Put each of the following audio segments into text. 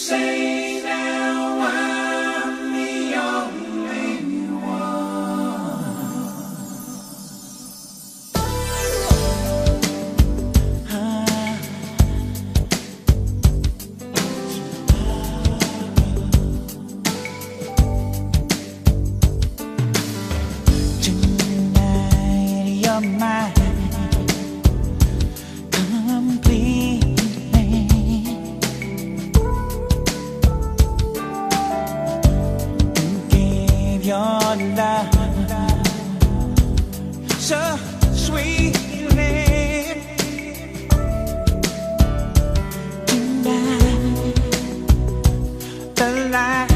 say now I'm the only one. Tonight you're mine completely. Your love so sweetly. Tonight the light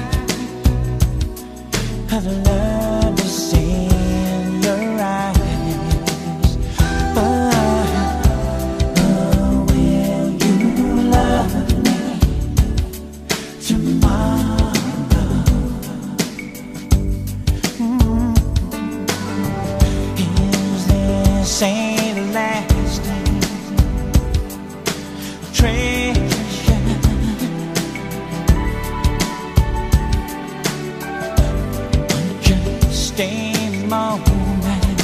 of love is in your eyes. Will you love me tomorrow? Ain't lasting treasure. Just a moment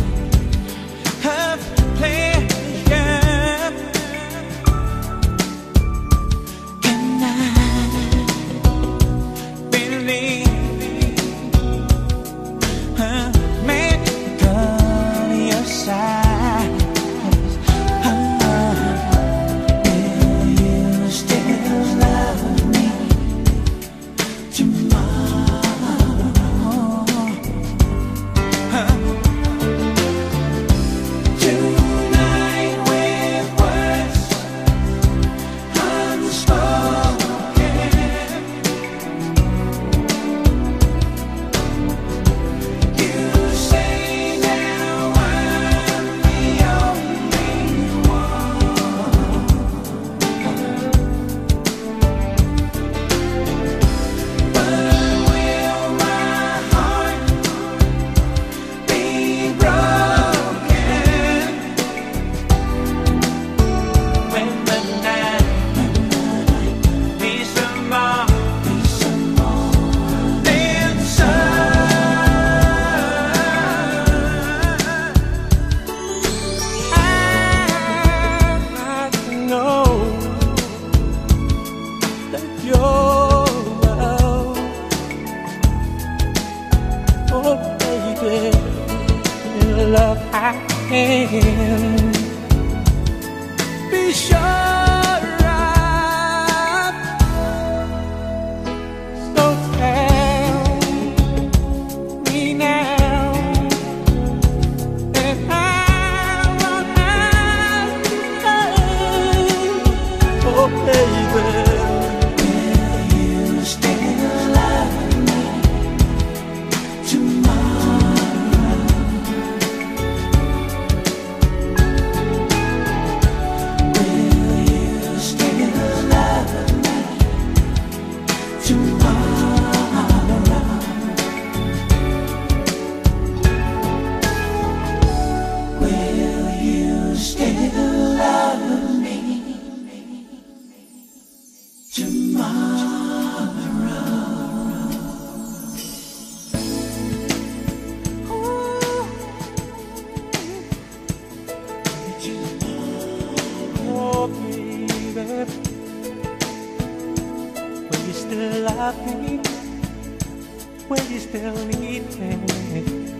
of pleasure. Can I believe a man come your side? Love, I can be sure of. So tell me now, and I won't have to. Oh, baby, will you still love me tomorrow? Will you still love me? Will you still need me?